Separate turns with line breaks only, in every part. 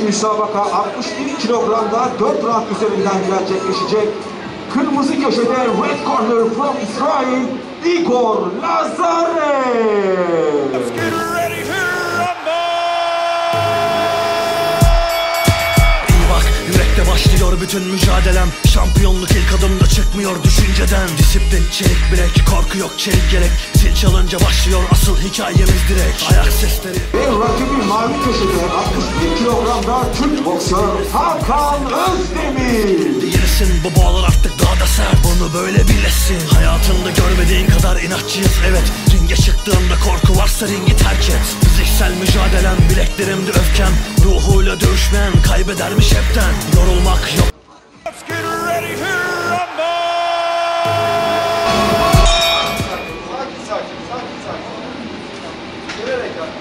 müsabaka 61 kilogramda 4 round üzerinden gerçekleşecek. Kırmızı köşede Red Corner from Israel, Igor Lazarev.
Başlıyor bütün mücadelem. Şampiyonluk ilk adımda çıkmıyor düşünceden. Disiplin, çelik bilek, korku yok çelik gerek. Zil çalınca başlıyor asıl hikayemiz direkt. Ayak sesleri.
Ve rakibi mavi köşede 61 kilogramda Türk boksör Hakan Özdemir.
Değilsin bu bağlar artık daha da sert. Bunu böyle bilesin. Hayatında görmediğin kadar inatçıyız evet. Ringe çıktığında korku varsa ringi terk et. Fiziksel mücadelem, bileklerimde öfkem. Ruhuyla dövüşmem kaybedermiş hepten. Yorulmak yok.
Let's get ready to rumble!
Sakin. Gelerek yap.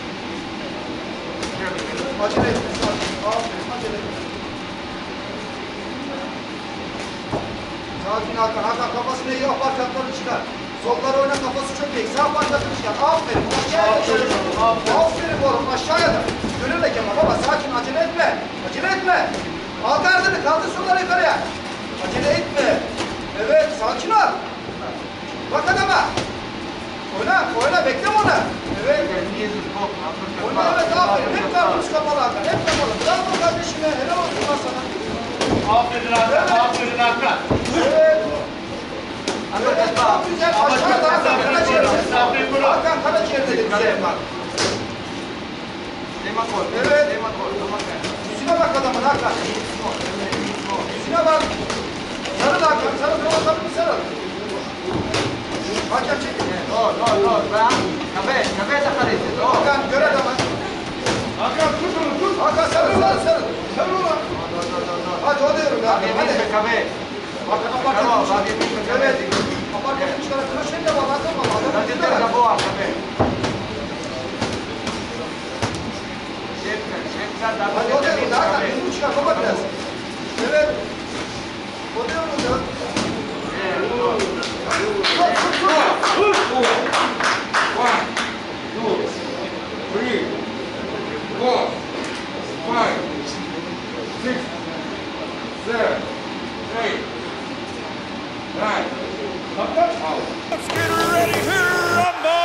Acele etme, sakin. Aferin, acele etme. Sakin Hakan. Hakan kafasını iyi, aparkatları çıkar. Solları oyna, kafası çok iyi. Sağ aparkatını çıkar. Aferin. Aşağıya da. Aferin oğlum, aşağıya da. Gönülle Kemal baba, sakin, acele etme. Acele etme. Al gardını, kaldır solları yukarıya. Acele etme. Evet, sakin ol. Bak adama. Oyna, bekle onu. Evet. Oyna, evet, aferin. Hep karnımız kapalı Hakan, hep kapalı. Bravo kardeşime, helal olsun lan sana.
Aferin Hakan,
Evet.
aferin Hakan.
Evet. Evet, çok güzel. Aşağıda Hakan, karaciğerde. Hakan, karaciğerde de güzel bak. Evet. Yüzüne bak adamın Hakan. Yüzüne bak. Sarıl Hakan, sarıl. Kolaklarını sarıl. Hakan çekin. Hakan, gör adamı. Hakan, tut onu, tut. Hakan, sarıl. Sarıl ona. Hadi, o diyorum ya. Hadi. Hakan, aparkatını çıkar. Evet. Aparkatını çıkar. Kıraşen de var, Hakan var. Hadi, o diyorum ya. Hakan, yüzünü çıkar. Baba biraz. Evet. O diyorum ya.
Let's get ready to rumble!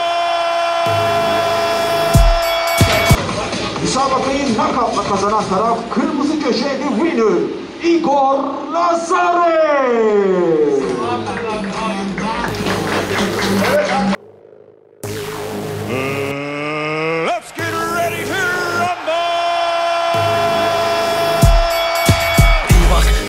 Müsabakayı knockout'la kazanan taraf kırmızı köşede winner Igor Lazarev.